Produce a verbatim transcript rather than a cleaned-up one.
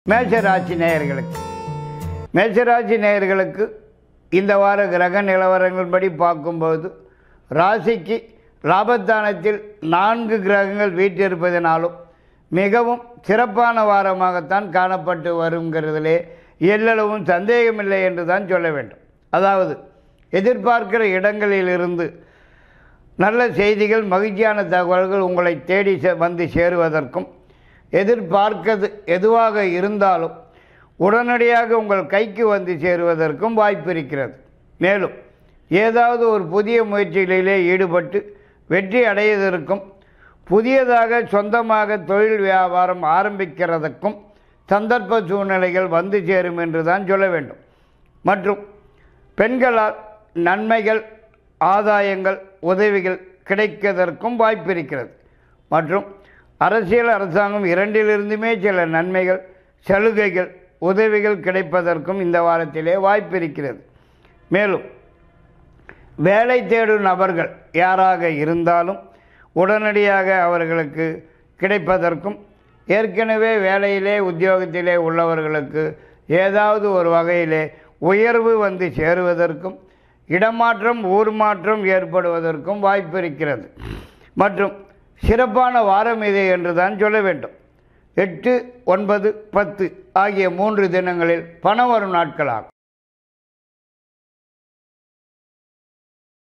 மேஷராசி நேயர்களுக்கு மேஷராசி நேயர்களுக்கு இந்த வார கிரக நிலவரங்கள்படி பார்க்கும்போது ராசிக்கு லாபஸ்தானத்தில் நான்கு கிரகங்கள் வீற்றிருப்பதனாலும் மிகவும் சிறப்பான வாரமாகத்தான் காணப்பட்டு வருங்கிறதிலே எல்லளவும் சந்தேகமில்லை என்று தான் சொல்ல வேண்டும். அதாவது எதிர்பார்க்கிற இடங்களிலிருந்து நல்ல செய்திகள், மகிழ்ச்சியான தகவல்கள் உங்களை தேடி வந்து சேருவதற்கும், எதிர்பார்க்கிறது எதுவாக இருந்தாலும் உடனடியாக உங்கள் கைக்கு வந்து சேருவதற்கும் வாய்ப்பு இருக்கிறது. மேலும் ஏதாவது ஒரு புதிய முயற்சிகளிலே ஈடுபட்டு வெற்றி அடைவதற்கும், புதியதாக சொந்தமாக தொழில் வியாபாரம் ஆரம்பிக்கிறதுக்கும் சந்தர்ப்ப சூழ்நிலைகள் வந்து சேரும் என்று தான் சொல்ல வேண்டும். மற்றும் பெண்களால் நன்மைகள், ஆதாயங்கள், உதவிகள் கிடைப்பதற்கும் வாய்ப்பு இருக்கிறது. மற்றும் அரசியல், அரசாங்கம் இரண்டிலிருந்துமே சில நன்மைகள், சலுகைகள், உதவிகள் கிடைப்பதற்கும் இந்த வாரத்திலே வாய்ப்பு இருக்கிறது. மேலும் வேலை தேடும் நபர்கள் யாராக இருந்தாலும் உடனடியாக அவர்களுக்கு கிடைப்பதற்கும், ஏற்கனவே வேலையிலே உத்தியோகத்திலே உள்ளவர்களுக்கு ஏதாவது ஒரு வகையிலே உயர்வு வந்து சேருவதற்கும், இடமாற்றம், ஊர் மாற்றம் ஏற்படுவதற்கும் வாய்ப்பு இருக்கிறது. மற்றும் சிறப்பான வாரம் இது என்று தான் சொல்ல வேண்டும். எட்டு, ஒன்பது, பத்து ஆகிய மூன்று தினங்களில் பணம் வரும் நாட்களாகும்.